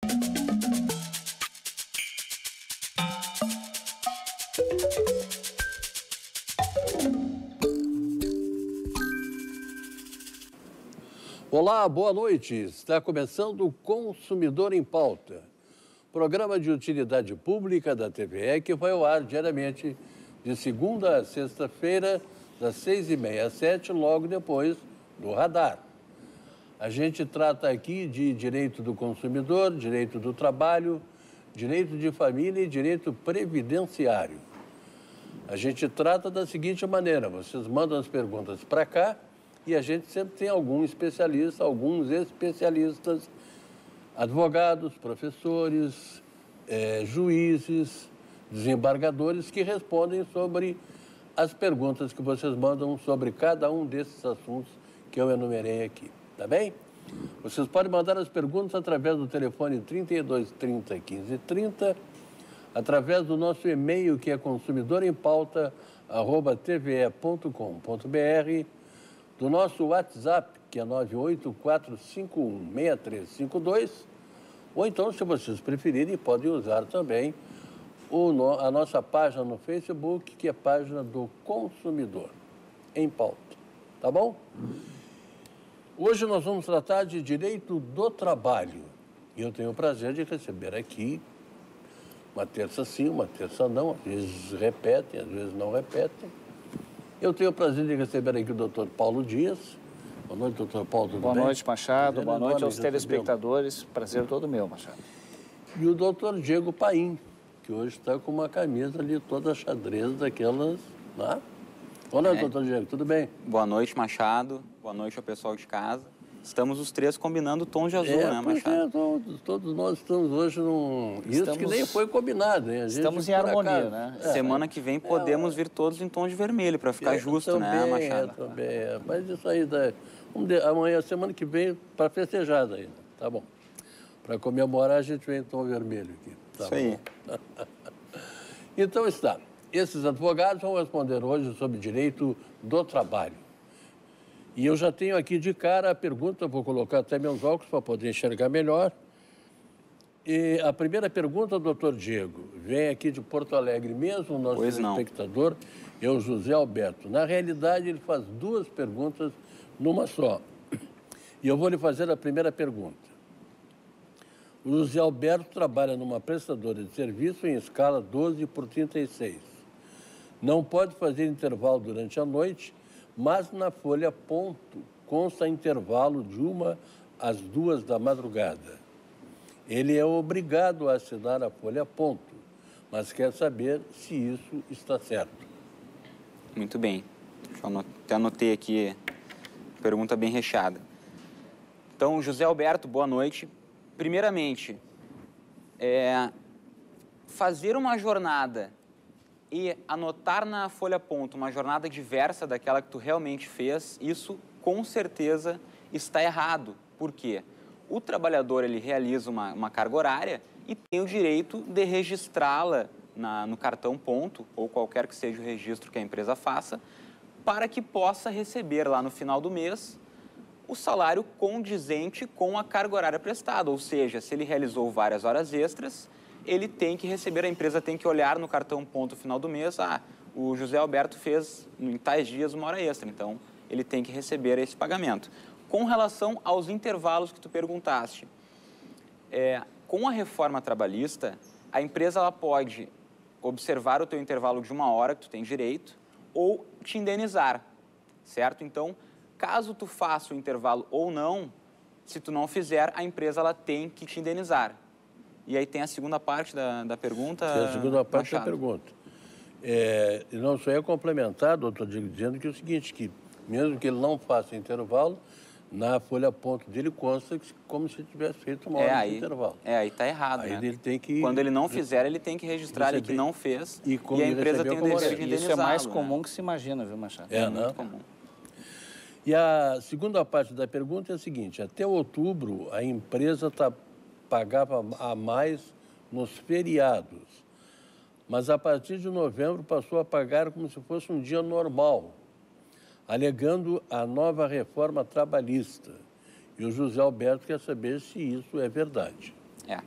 Olá, boa noite. Está começando o Consumidor em Pauta, programa de utilidade pública da TVE que vai ao ar diariamente de segunda a sexta-feira, das 6h30 às 7h, logo depois do Radar. A gente trata aqui de direito do consumidor, direito do trabalho, direito de família e direito previdenciário. A gente trata da seguinte maneira: vocês mandam as perguntas para cá e a gente sempre tem alguns especialistas, advogados, professores, juízes, desembargadores que respondem sobre as perguntas que vocês mandam sobre cada um desses assuntos que eu enumerei aqui, tá bem? Vocês podem mandar as perguntas através do telefone 3230 1530, através do nosso e-mail que é consumidoremPauta@tve.com.br, do nosso WhatsApp, que é 984516352, ou então, se vocês preferirem, podem usar também a nossa página no Facebook, que é a página do Consumidor em Pauta, tá bom? Hoje nós vamos tratar de direito do trabalho, e eu tenho o prazer de receber aqui, uma terça sim, uma terça não, às vezes repetem, às vezes não repetem. Eu tenho o prazer de receber aqui o doutor Paulo Dias. Boa noite, doutor Paulo, tudo bem? Boa noite, Machado. Boa noite aos telespectadores. Prazer todo meu, Machado. E o doutor Diego Paim, que hoje está com uma camisa ali toda xadrez daquelas, né? Olá, doutor Diego, tudo bem? Boa noite, Machado. Boa noite ao pessoal de casa. Estamos os três combinando o tom de azul, né, Machado? Todos nós estamos hoje num... Isso que nem foi combinado, hein? Estamos em harmonia, né? Semana que vem podemos vir todos em tom de vermelho, para ficar justo, também, né, Machado? Também, mas isso aí, amanhã, semana que vem, para festejar ainda, tá bom? Para comemorar, a gente vem em tom vermelho aqui. Tá isso aí. Então está. Esses advogados vão responder hoje sobre direito do trabalho. E eu já tenho aqui de cara a pergunta, vou colocar até meus óculos para poder enxergar melhor. E a primeira pergunta, doutor Diego, vem aqui de Porto Alegre mesmo, nosso espectador, é o José Alberto. Na realidade, ele faz duas perguntas numa só. E eu vou lhe fazer a primeira pergunta. O José Alberto trabalha numa prestadora de serviço em escala 12/36. Não pode fazer intervalo durante a noite, mas na folha ponto consta intervalo de 1 às 2 da madrugada. Ele é obrigado a assinar a folha ponto, mas quer saber se isso está certo. Muito bem. Até anotei aqui, pergunta bem recheada. Então, José Alberto, boa noite. Primeiramente, fazer uma jornada e anotar na folha ponto uma jornada diversa daquela que tu realmente fez, isso com certeza está errado. Por quê? O trabalhador ele realiza uma carga horária e tem o direito de registrá-la no cartão ponto, ou qualquer que seja o registro que a empresa faça, para que possa receber lá no final do mês o salário condizente com a carga horária prestada. Ou seja, se ele realizou várias horas extras, ele tem que receber, a empresa tem que olhar no cartão ponto no final do mês, o José Alberto fez em tais dias 1 hora extra, então ele tem que receber esse pagamento. Com relação aos intervalos que tu perguntaste, com a reforma trabalhista, a empresa ela pode observar o teu intervalo de 1 hora que tu tem direito ou te indenizar, certo? Então, caso tu faça o intervalo ou não, se tu não fizer, a empresa ela tem que te indenizar. E aí tem a segunda parte da pergunta, Tem a segunda parte Machado. da pergunta. Não, só ia complementar, doutor Diego, dizendo que é o seguinte, que mesmo que ele não faça intervalo, na folha ponto dele consta como se tivesse feito 1 hora de intervalo. Aí está errado, aí né? Ele tem que... Quando ele não fizer, ele tem que registrar ali que não fez e a empresa tem o dever de indenizá-lo. Isso é mais comum que se imagina, viu, Machado? É muito comum. E a segunda parte da pergunta é a seguinte: até outubro a empresa pagava a mais nos feriados, mas a partir de novembro passou a pagar como se fosse um dia normal, alegando a nova reforma trabalhista. E o José Alberto quer saber se isso é verdade.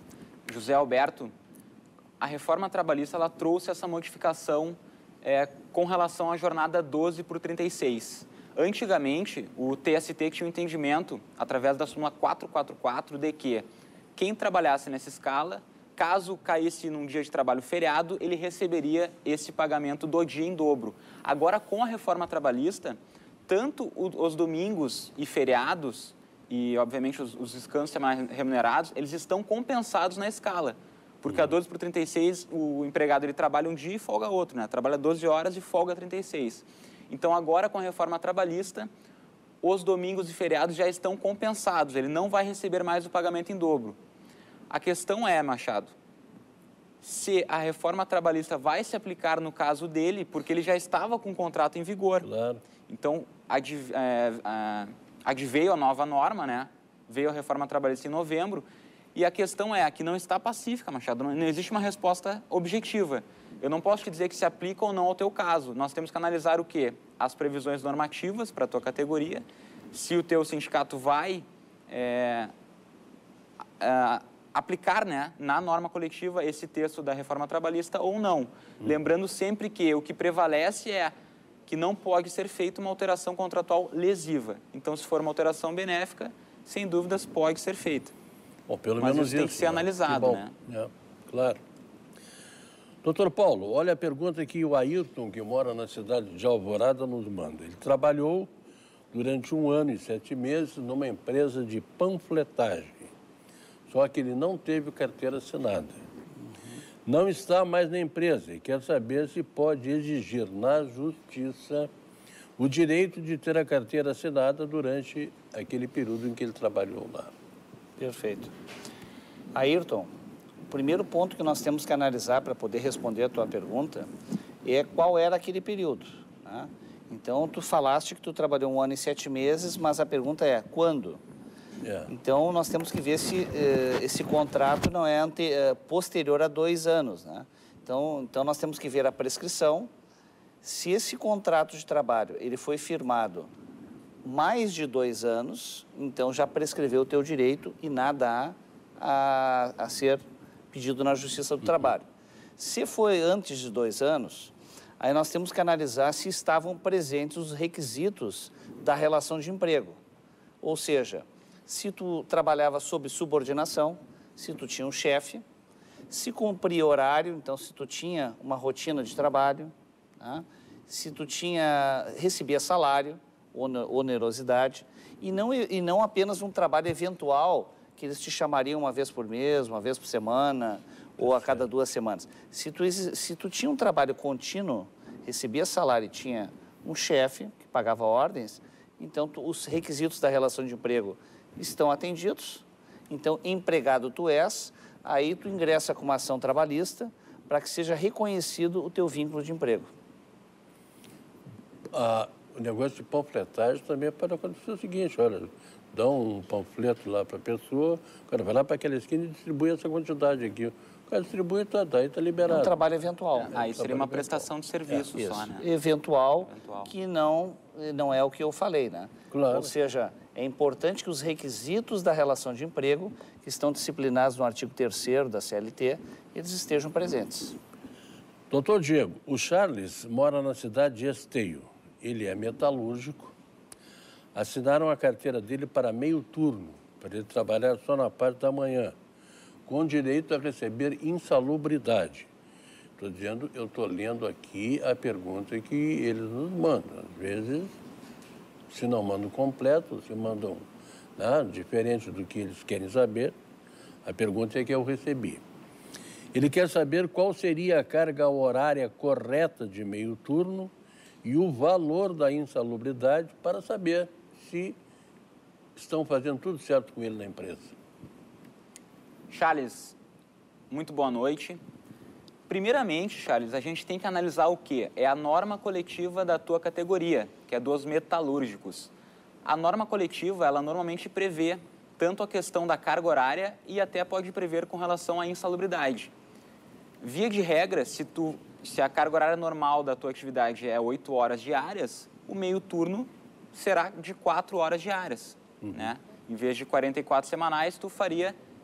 José Alberto, a reforma trabalhista ela trouxe essa modificação com relação à jornada 12 por 36. Antigamente, o TST tinha um entendimento, através da súmula 444, de que quem trabalhasse nessa escala, caso caísse num dia de trabalho feriado, ele receberia esse pagamento do dia em dobro. Agora, com a reforma trabalhista, tanto os domingos e feriados, e obviamente os descansos semanais remunerados, eles estão compensados na escala. Porque a 12 por 36, o empregado ele trabalha um dia e folga outro, né? Trabalha 12 horas e folga 36. Então, agora, com a reforma trabalhista, os domingos e feriados já estão compensados. Ele não vai receber mais o pagamento em dobro. A questão é, Machado, se a reforma trabalhista vai se aplicar no caso dele, porque ele já estava com o contrato em vigor. Claro. Então, adveio a nova norma, né? Veio a reforma trabalhista em novembro, e a questão é, que não está pacífica, Machado, não existe uma resposta objetiva. Eu não posso te dizer que se aplica ou não ao teu caso. Nós temos que analisar o quê? As previsões normativas para a tua categoria, se o teu sindicato vai aplicar, né, na norma coletiva esse texto da reforma trabalhista ou não. Lembrando sempre que o que prevalece é que não pode ser feita uma alteração contratual lesiva. Então, se for uma alteração benéfica, sem dúvidas pode ser feita. Bom, pelo Mas menos isso tem que ser analisado, né? Claro. Doutor Paulo, olha a pergunta que o Ayrton, que mora na cidade de Alvorada, nos manda. Ele trabalhou durante 1 ano e 7 meses numa empresa de panfletagem, só que ele não teve carteira assinada. Não está mais na empresa e quer saber se pode exigir na justiça o direito de ter a carteira assinada durante aquele período em que ele trabalhou lá. Perfeito. Ayrton, o primeiro ponto que nós temos que analisar para poder responder a tua pergunta é qual era aquele período, né? Então, tu falaste que tu trabalhou 1 ano e 7 meses, mas a pergunta é, quando? Então, nós temos que ver se esse contrato não é posterior a 2 anos, né? Então, nós temos que ver a prescrição. Se esse contrato de trabalho ele foi firmado mais de 2 anos, então já prescreveu o teu direito e nada há a ser pedido na Justiça do Trabalho. Se foi antes de 2 anos, aí nós temos que analisar se estavam presentes os requisitos da relação de emprego. Ou seja, se tu trabalhava sob subordinação, se tu tinha um chefe, se cumpria horário, então se tu tinha uma rotina de trabalho, né? Se tu recebia salário, onerosidade, e não apenas um trabalho eventual, que eles te chamariam uma vez por mês, uma vez por semana, ou a cada 2 semanas. Se tu tinha um trabalho contínuo, recebia salário e tinha um chefe que pagava ordens, então os requisitos da relação de emprego estão atendidos, então empregado tu és, aí tu ingressa com uma ação trabalhista para que seja reconhecido o teu vínculo de emprego. O negócio de panfletagem também pode acontecer o seguinte, olha, dá um panfleto lá para a pessoa, o cara vai lá para aquela esquina e distribui essa quantidade aqui. O cara distribui, daí está liberado. É um trabalho eventual. Aí seria uma prestação de serviço só, né? Eventual, que não é o que eu falei, né? Claro. Ou seja, é importante que os requisitos da relação de emprego, que estão disciplinados no artigo 3º da CLT, eles estejam presentes. Doutor Diego, o Charles mora na cidade de Esteio. Ele é metalúrgico. Assinaram a carteira dele para meio turno, para ele trabalhar só na parte da manhã, com direito a receber insalubridade. Eu estou lendo aqui a pergunta que eles nos mandam. Às vezes, se não mandam completo, se mandam diferente do que eles querem saber, a pergunta é que eu recebi. Ele quer saber qual seria a carga horária correta de meio turno e o valor da insalubridade para saber se estão fazendo tudo certo com ele na empresa. Charles, muito boa noite. Primeiramente, Charles, a gente tem que analisar o quê? É a norma coletiva da tua categoria, que é dos metalúrgicos. A norma coletiva, ela normalmente prevê tanto a questão da carga horária e até pode prever com relação à insalubridade. Via de regra, se a carga horária normal da tua atividade é 8 horas diárias, o meio turno será de 4 horas diárias, né? Em vez de 44 semanais, tu faria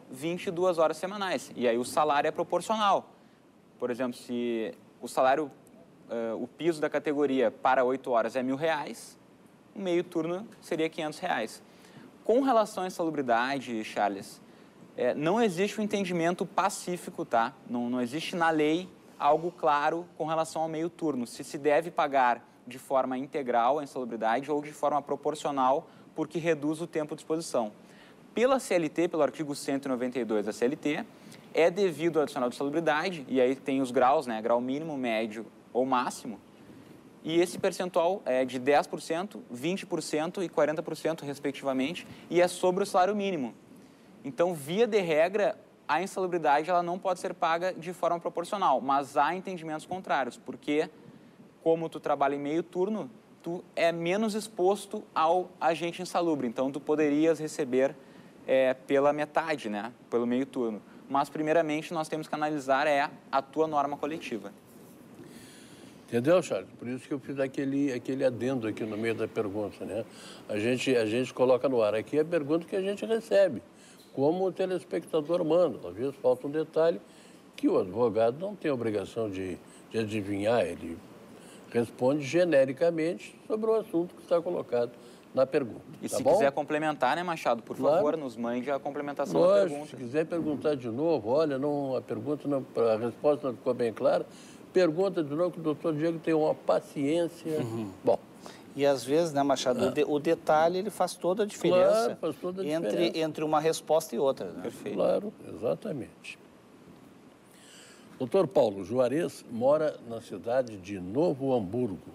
22 horas semanais. E aí o salário é proporcional. Por exemplo, se o salário, o piso da categoria para 8 horas é R$1.000, o meio turno seria R$500. Com relação à insalubridade, Charles, não existe um entendimento pacífico, tá? Não existe na lei algo claro com relação ao meio turno, se deve pagar de forma integral a insalubridade ou de forma proporcional, porque reduz o tempo de exposição. Pela CLT, pelo artigo 192 da CLT, é devido ao adicional de insalubridade, e aí tem os graus, né? Grau mínimo, médio ou máximo, e esse percentual é de 10%, 20% e 40%, respectivamente, e é sobre o salário mínimo. Então, via de regra, a insalubridade ela não pode ser paga de forma proporcional, mas há entendimentos contrários, porque, como tu trabalha em meio turno, tu é menos exposto ao agente insalubre, então tu poderias receber pela metade, né, pelo meio turno. Mas, primeiramente, nós temos que analisar a tua norma coletiva. Entendeu, Charles? Por isso que eu fiz aquele adendo aqui no meio da pergunta, né? A gente coloca no ar aqui a pergunta que a gente recebe, como o telespectador manda. Às vezes falta um detalhe que o advogado não tem obrigação de adivinhar, ele responde genericamente sobre o assunto que está colocado na pergunta. E tá se bom? quiser complementar, né, Machado, por favor, nos mande a complementação da pergunta. Se quiser perguntar de novo, olha, a resposta não ficou bem clara, pergunta de novo, que o doutor Diego tem uma paciência. Bom. E às vezes, né, Machado, o detalhe ele faz toda a diferença, claro, faz toda a diferença entre uma resposta e outra. Né? Perfeito. Claro, exatamente. Doutor Paulo Juarez mora na cidade de Novo Hamburgo.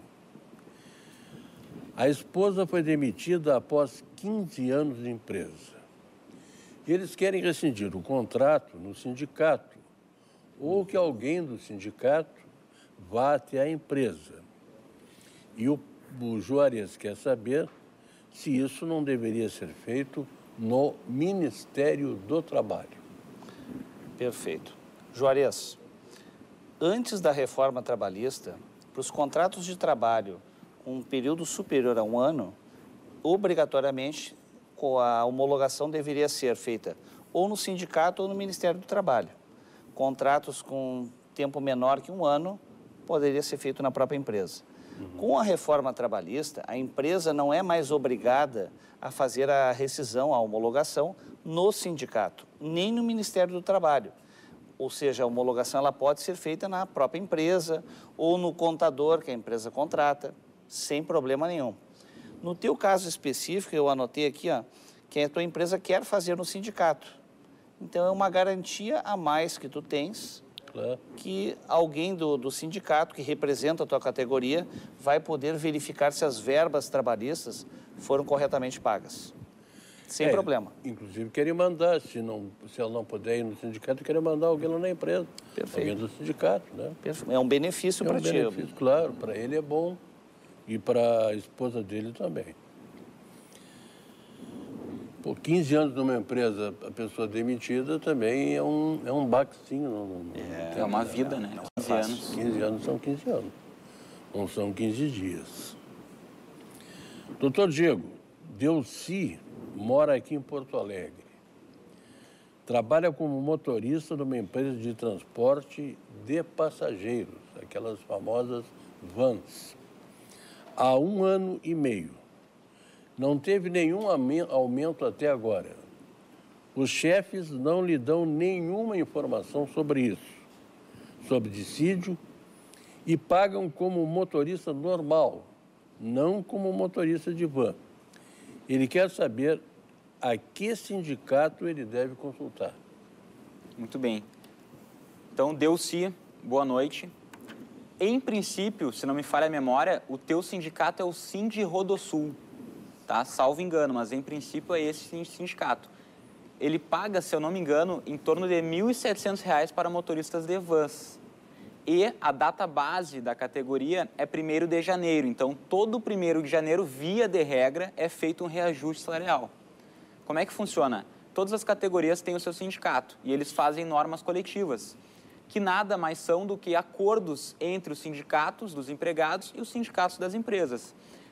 A esposa foi demitida após 15 anos de empresa. Eles querem rescindir o contrato no sindicato ou que alguém do sindicato vá até a empresa. E o Juarez quer saber se isso não deveria ser feito no Ministério do Trabalho. Perfeito. Juarez, antes da reforma trabalhista, para os contratos de trabalho com um período superior a 1 ano, obrigatoriamente a homologação deveria ser feita ou no sindicato ou no Ministério do Trabalho. Contratos com tempo menor que 1 ano poderia ser feito na própria empresa. Com a reforma trabalhista, a empresa não é mais obrigada a fazer a rescisão, a homologação no sindicato, nem no Ministério do Trabalho. Ou seja, a homologação ela pode ser feita na própria empresa ou no contador que a empresa contrata, sem problema nenhum. No teu caso específico, eu anotei aqui, que a tua empresa quer fazer no sindicato. Então, é uma garantia a mais que tu tens, Claro. que alguém do sindicato que representa a tua categoria vai poder verificar se as verbas trabalhistas foram corretamente pagas. Sem problema. Inclusive, querem mandar, se ela não puder ir no sindicato, querem mandar alguém lá na empresa. Perfeito. Alguém do sindicato, né? É um benefício para ti. É um benefício, claro, para ele é bom e para a esposa dele também. Por 15 anos numa empresa, a pessoa demitida também é um baquezinho. É uma vida, né? 15 anos. 15 anos são 15 anos, não são 15 dias. Doutor Diego, Delci mora aqui em Porto Alegre. Trabalha como motorista numa empresa de transporte de passageiros, aquelas famosas vans, há 1 ano e meio. Não teve nenhum aumento até agora. Os chefes não lhe dão nenhuma informação sobre isso, sobre dissídio, e pagam como motorista normal, não como motorista de van. Ele quer saber a que sindicato ele deve consultar. Muito bem. Então, Delci, boa noite. Em princípio, se não me falha a memória, o teu sindicato é o Sindi Rodosul, tá? Salvo engano, mas em princípio é esse sindicato. Ele paga, se eu não me engano, em torno de R$ 1.700 para motoristas de vans. E a data base da categoria é 1º de janeiro. Então, todo 1º de janeiro, via de regra, é feito um reajuste salarial. Como é que funciona? Todas as categorias têm o seu sindicato e eles fazem normas coletivas, que nada mais são do que acordos entre os sindicatos dos empregados e os sindicatos das empresas.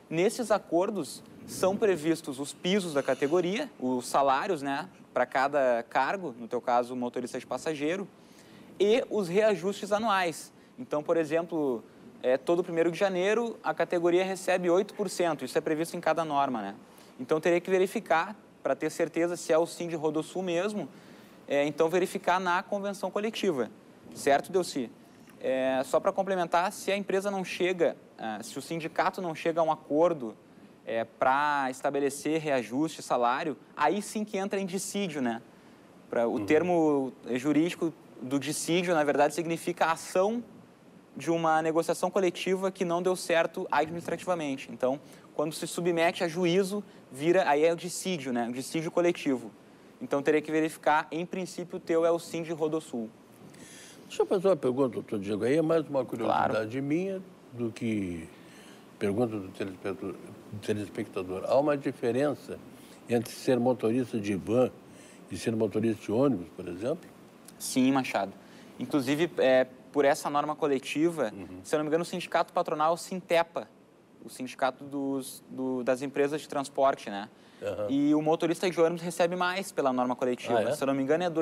Nesses acordos são previstos os pisos da categoria, os salários, né, para cada cargo, no teu caso, motorista de passageiro, e os reajustes anuais. Então, por exemplo, todo 1º de janeiro a categoria recebe 8%, isso é previsto em cada norma, né? Então, teria que verificar, para ter certeza se é o Sindi-Rodosul mesmo, então verificar na convenção coletiva, certo, Delcy? Só para complementar, se a empresa não chega, se o sindicato não chega a um acordo para estabelecer reajuste, salário, aí sim que entra em dissídio, né? O termo jurídico do dissídio, na verdade, significa a ação de uma negociação coletiva que não deu certo administrativamente. Então, quando se submete a juízo, aí é o dissídio, né? O dissídio coletivo. Então, teria que verificar, em princípio, o teu é o Sindi-Rodosul. Deixa eu fazer uma pergunta, doutor Diego. Aí é mais uma curiosidade minha do que pergunta do telespectador. Há uma diferença entre ser motorista de van e ser motorista de ônibus, por exemplo? Sim, Machado. Inclusive, por essa norma coletiva, se eu não me engano, o sindicato patronal Sintepa, o sindicato das empresas de transporte, né? E o motorista de ônibus recebe mais pela norma coletiva. Se eu não me engano, é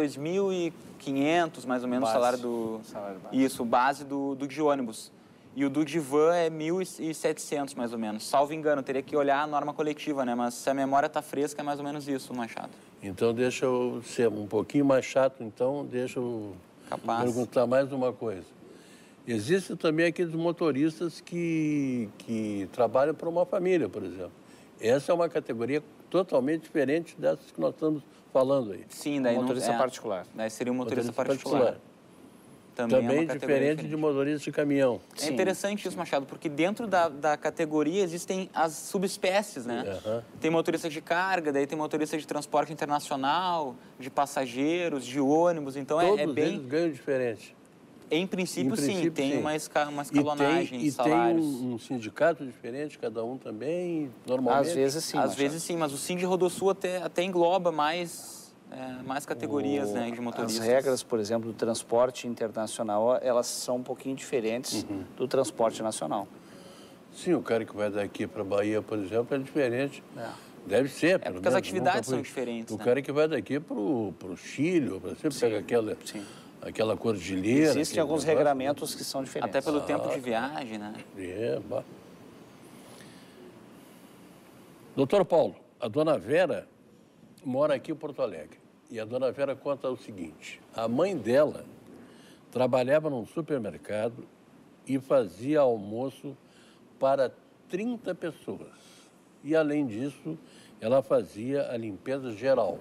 2.500, mais ou menos, o salário base. Isso, base do de ônibus. E o do de van é 1.700, mais ou menos. Salvo engano, teria que olhar a norma coletiva, né? Mas se a memória está fresca, é mais ou menos isso, Machado. Então, deixa eu ser um pouquinho mais chato, então, deixa eu perguntar mais uma coisa. Existem também aqueles motoristas que trabalham para uma família, por exemplo. Essa é uma categoria totalmente diferente dessas que nós estamos falando aí. Sim, daí motorista particular. Daí seria um motorista particular. Também diferente de motorista de caminhão. É interessante isso, Machado, porque dentro da categoria existem as subespécies, né? Tem motorista de carga, daí tem motorista de transporte internacional, de passageiros, de ônibus, então Todos bem... eles ganham diferente. Em princípio, sim, tem uma escalonagem de salários. E tem um sindicato diferente, cada um também, normalmente? Às vezes sim. Às vezes sim, mas o Sindi-Rodosul até engloba mais categorias, né, de motoristas. As regras, por exemplo, do transporte internacional, elas são um pouquinho diferentes do transporte nacional. Sim, o cara que vai daqui para a Bahia, por exemplo, é diferente. Deve ser, pelo porque as atividades são diferentes. O cara que vai daqui para o Chile, ou para você pega aquela cordilheira. Existem alguns regramentos que são diferentes. Até pelo tempo de viagem, né? Doutor Paulo, a dona Vera mora aqui em Porto Alegre. E a dona Vera conta o seguinte: a mãe dela trabalhava num supermercado e fazia almoço para 30 pessoas. E, além disso, ela fazia a limpeza geral.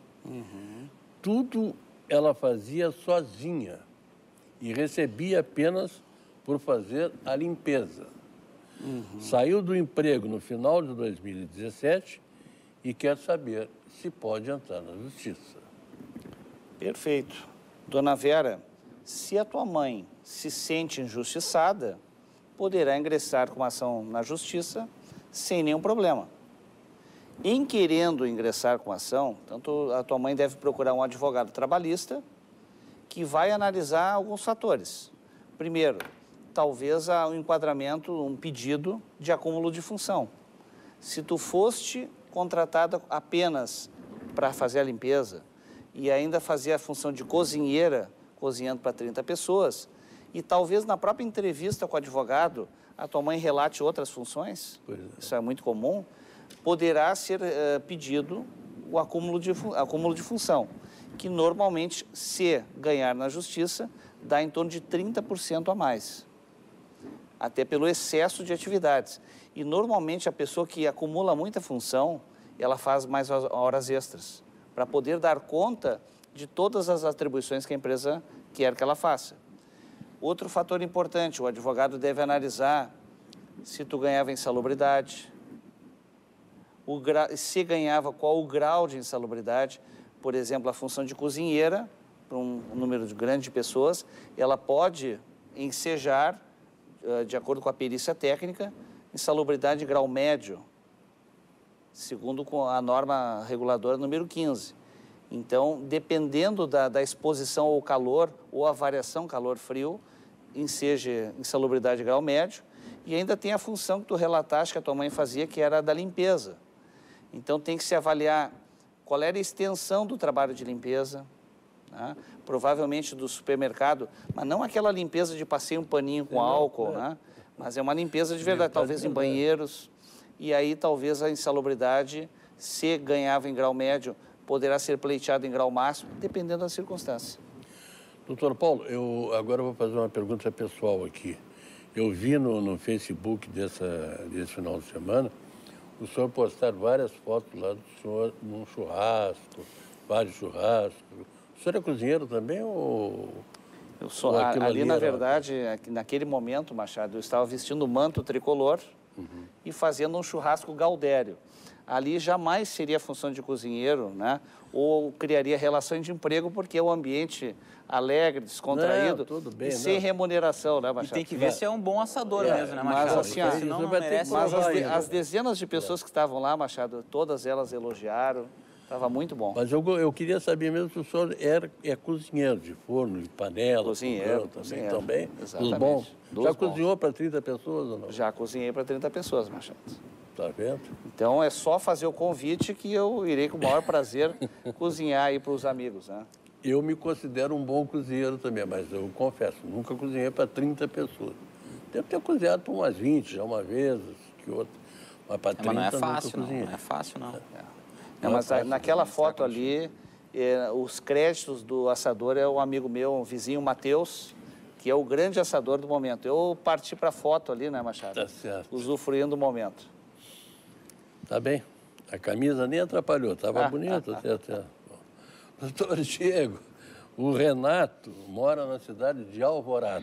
Tudo ela fazia sozinha e recebia apenas por fazer a limpeza. Saiu do emprego no final de 2017 e quer saber se pode entrar na justiça. Perfeito. Dona Vera, se a tua mãe se sente injustiçada, poderá ingressar com uma ação na justiça sem nenhum problema. Em querendo ingressar com a ação, tanto a tua mãe deve procurar um advogado trabalhista que vai analisar alguns fatores. Primeiro, talvez um enquadramento, um pedido de acúmulo de função. Se tu foste contratada apenas para fazer a limpeza e ainda fazer a função de cozinheira, cozinhando para 30 pessoas, e talvez na própria entrevista com o advogado a tua mãe relate outras funções, isso é muito comum, poderá ser pedido o acúmulo de função, que normalmente, se ganhar na justiça, dá em torno de 30% a mais, até pelo excesso de atividades. E normalmente a pessoa que acumula muita função, ela faz mais horas extras, para poder dar conta de todas as atribuições que a empresa quer que ela faça. Outro fator importante, o advogado deve analisar se tu ganhava insalubridade, se ganhava, qual o grau de insalubridade. Por exemplo, a função de cozinheira, para um número grande de pessoas, ela pode ensejar, de acordo com a perícia técnica, insalubridade de grau médio, segundo a norma reguladora número 15. Então, dependendo da exposição ao calor ou a variação calor-frio, enseja insalubridade de grau médio. E ainda tem a função que tu relataste que a tua mãe fazia, que era a da limpeza. Então, tem que se avaliar qual era a extensão do trabalho de limpeza, né? Provavelmente do supermercado, mas não aquela limpeza de passei um paninho com álcool, né? Mas é uma limpeza de verdade, talvez em banheiros. E aí, talvez a insalubridade, se ganhava em grau médio, poderá ser pleiteada em grau máximo, dependendo da circunstância. Doutor Paulo, eu agora vou fazer uma pergunta pessoal aqui. Eu vi no Facebook desse final de semana o senhor postar várias fotos lá do senhor num churrasco, vários churrascos. O senhor é cozinheiro também ou... Eu sou, ali, na verdade, naquele momento, Machado, eu estava vestindo o manto tricolor e fazendo um churrasco gaudério. Ali jamais seria a função de cozinheiro, né? Ou criaria relações de emprego, porque é um ambiente alegre, descontraído, tudo bem, e sem remuneração, né, Machado? E tem que ver se é um bom assador mesmo, né, Machado? Mas, assim, senão não merece. mas as dezenas de pessoas que estavam lá, Machado, todas elas elogiaram, estava muito bom. Mas eu queria saber mesmo se o senhor é cozinheiro de forno, de panela, Cozinheiro, também. Exatamente. Dos bons. Já Bons. cozinhou para 30 pessoas ou não? Já cozinhei para 30 pessoas, Machado. Tá vendo? Então, é só fazer o convite que eu irei com o maior prazer cozinhar aí para os amigos, né? Eu me considero um bom cozinheiro também, mas eu confesso, nunca cozinhei para 30 pessoas. Devo ter cozinhado para umas 20 já uma vez, que outra. Mas para 30 Mas não é fácil, nunca cozinhei. não é fácil, não. Não, mas naquela foto ali, os créditos do assador é um amigo meu, um vizinho, Matheus, que é o grande assador do momento. Eu parti para a foto ali, né, Machado? Tá certo. Usufruindo do momento. Tá bem. A camisa nem atrapalhou, estava bonita. Até. Doutor Diego, o Renato mora na cidade de Alvorada.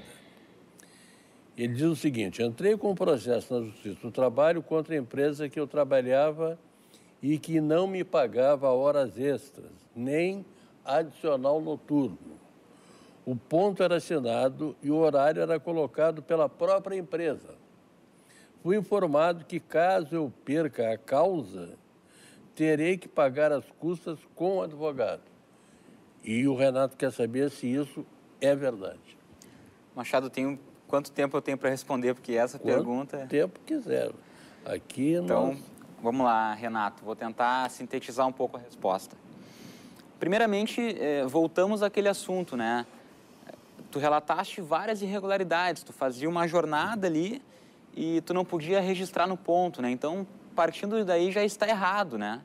Ele diz o seguinte: entrei com um processo na Justiça do Trabalho contra a empresa que eu trabalhava e que não me pagava horas extras, nem adicional noturno. O ponto era assinado e o horário era colocado pela própria empresa. Fui informado que, caso eu perca a causa, terei que pagar as custas com o advogado. E o Renato quer saber se isso é verdade. Machado, quanto tempo eu tenho para responder? Porque essa pergunta... Quanto tempo quiser. Aqui Então, nós... vamos lá, Renato. Vou tentar sintetizar um pouco a resposta. Primeiramente, voltamos àquele assunto, né? Tu relataste várias irregularidades. Tu fazia uma jornada ali e tu não podia registrar no ponto, né? Então, partindo daí, já está errado, né?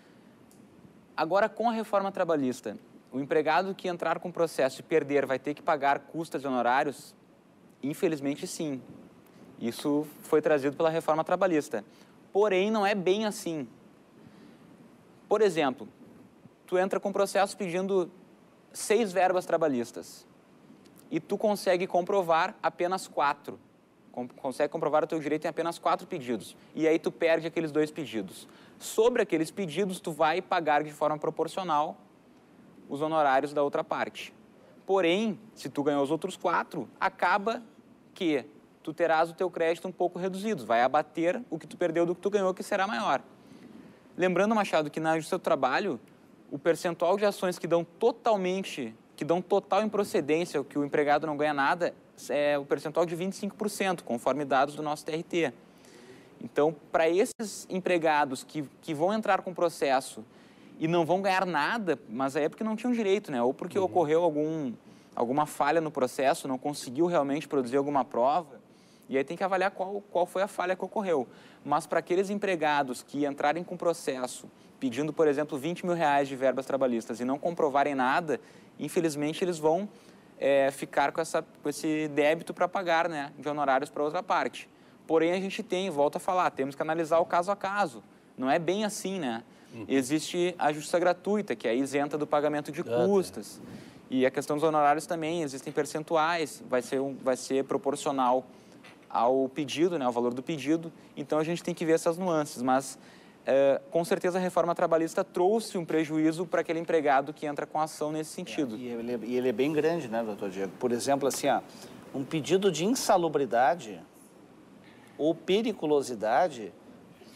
Agora, com a reforma trabalhista, o empregado que entrar com processo e perder vai ter que pagar custas e honorários? Infelizmente, sim. Isso foi trazido pela reforma trabalhista. Porém, não é bem assim. Por exemplo, tu entra com processo pedindo 6 verbas trabalhistas e tu consegue comprovar apenas 4. Consegue comprovar o teu direito em apenas 4 pedidos. E aí tu perde aqueles 2 pedidos. Sobre aqueles pedidos, tu vai pagar de forma proporcional os honorários da outra parte. Porém, se tu ganhou os outros 4, acaba que tu terás o teu crédito um pouco reduzido. Vai abater o que tu perdeu do que tu ganhou, que será maior. Lembrando, Machado, que na Justiça do Trabalho, o percentual de ações que dão total improcedência, que o empregado não ganha nada, é o percentual de 25%, conforme dados do nosso TRT. Então, para esses empregados que vão entrar com processo e não vão ganhar nada, mas aí é porque não tinham direito, né? Ou porque ocorreu alguma falha no processo, não conseguiu realmente produzir alguma prova, e aí tem que avaliar qual foi a falha que ocorreu. Mas para aqueles empregados que entrarem com processo pedindo, por exemplo, 20 mil reais de verbas trabalhistas e não comprovarem nada, infelizmente eles vão ficar com esse débito para pagar, né, de honorários para outra parte. Porém, a gente volta a falar, temos que analisar o caso a caso. Não é bem assim, né? Existe a justiça gratuita, que é isenta do pagamento de custas. E a questão dos honorários também, existem percentuais, vai ser proporcional ao pedido, né, ao valor do pedido. Então, a gente tem que ver essas nuances. Mas, com certeza, a reforma trabalhista trouxe um prejuízo para aquele empregado que entra com ação nesse sentido. E ele é bem grande, né, doutor Diego? Por exemplo, assim, um pedido de insalubridade ou periculosidade,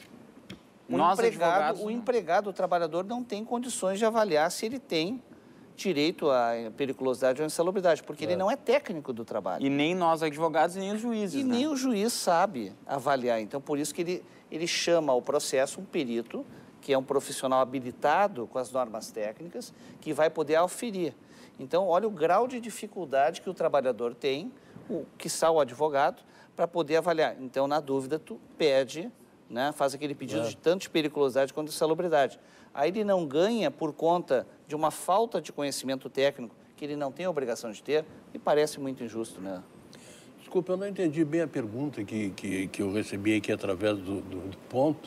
o empregado, o trabalhador, não tem condições de avaliar se ele tem direito à periculosidade ou insalubridade, porque ele não é técnico do trabalho. E nem nós advogados, nem os juízes, E né? nem o juiz sabe avaliar. Então, por isso que ele chama ao processo um perito, que é um profissional habilitado com as normas técnicas, que vai poder auferir. Então, olha o grau de dificuldade que o trabalhador tem, quiçá o advogado, para poder avaliar. Então, na dúvida, tu pede, né, faz aquele pedido de tanto de periculosidade quanto de salubridade. Aí ele não ganha por conta de uma falta de conhecimento técnico, que ele não tem a obrigação de ter, e parece muito injusto, né? Desculpa, eu não entendi bem a pergunta que eu recebi aqui através do ponto.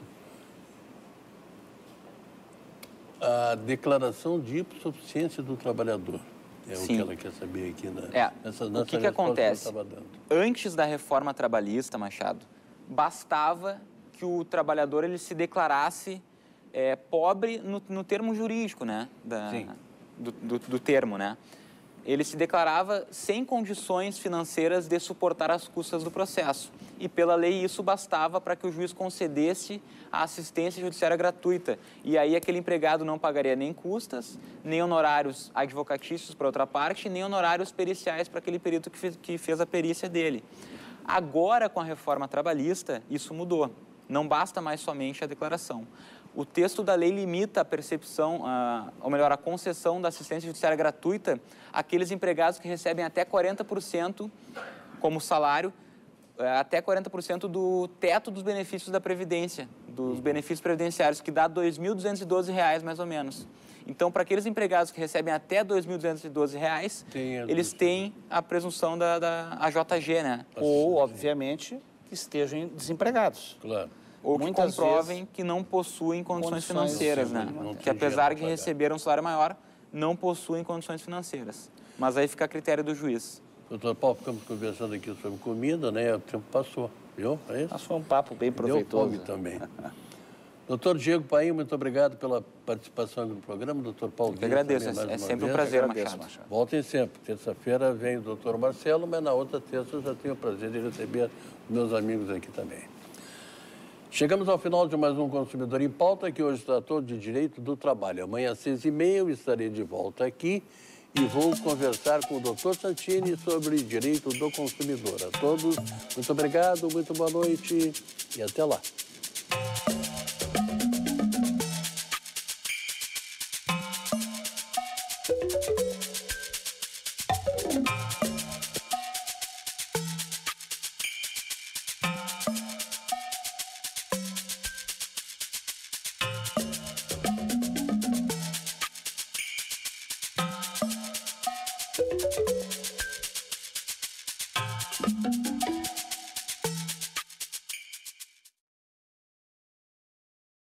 A declaração de hipossuficiência do trabalhador. É o que ela quer saber aqui nessa o que acontece? Que eu estava dando. Antes da reforma trabalhista, Machado, bastava que o trabalhador ele se declarasse pobre no termo jurídico, né? Do termo, né? Ele se declarava sem condições financeiras de suportar as custas do processo. E, pela lei, isso bastava para que o juiz concedesse a assistência judiciária gratuita. E aí, aquele empregado não pagaria nem custas, nem honorários advocatícios, para outra parte, nem honorários periciais para aquele perito que fez a perícia dele. Agora, com a reforma trabalhista, isso mudou. Não basta mais somente a declaração. O texto da lei limita a percepção, ou melhor, a concessão da assistência judiciária gratuita àqueles empregados que recebem até 40% como salário, até 40% do teto dos benefícios da Previdência, dos benefícios previdenciários, que dá R$ 2.212 mais ou menos. Então, para aqueles empregados que recebem até R$ 2.212, eles têm a presunção da AJG, né? Ou, obviamente, que estejam desempregados. Claro. Ou que comprovem que não possuem condições financeiras, né? Que apesar de receber um salário maior, não possuem condições financeiras. Mas aí fica a critério do juiz. Doutor Paulo, ficamos conversando aqui sobre comida, né? O tempo passou, viu? É isso? Mas foi um papo bem proveitoso. Deu fome também. Doutor Diego Paim, muito obrigado pela participação no programa. Doutor Paulo Eu agradeço, é sempre um prazer, Machado. Voltem sempre. Terça-feira vem o doutor Marcelo, mas na outra terça eu já tenho o prazer de receber meus amigos aqui também. Chegamos ao final de mais um Consumidor em Pauta, que hoje tratou de direito do trabalho. Amanhã às 6h30 eu estarei de volta aqui e vou conversar com o Dr. Santini sobre direito do consumidor. A todos, muito obrigado, muito boa noite e até lá.